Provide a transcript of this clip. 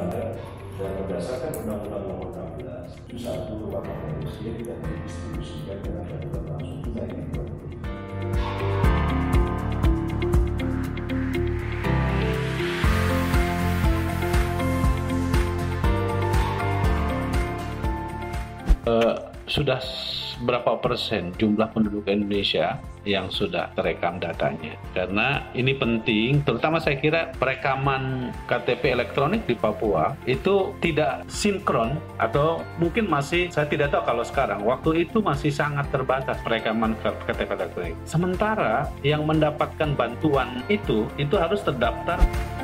ada, dan berdasarkan Undang-Undang Nomor 16 itu satu merupakan komisi dan didistribusikan dengan bantuan langsung tunai yang sudah berapa persen jumlah penduduk Indonesia yang sudah terekam datanya? Karena ini penting, terutama saya kira perekaman KTP elektronik di Papua itu tidak sinkron, atau mungkin masih, saya tidak tahu kalau sekarang, waktu itu masih sangat terbatas perekaman KTP elektronik. Sementara yang mendapatkan bantuan itu harus terdaftar